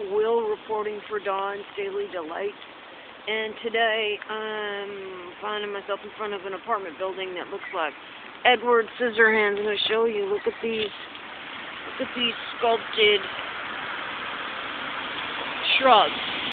Will reporting for Dawn's Daily Delight. And today I'm finding myself in front of an apartment building that looks like Edward Scissorhands. I'm going to show you. Look at these sculpted shrubs.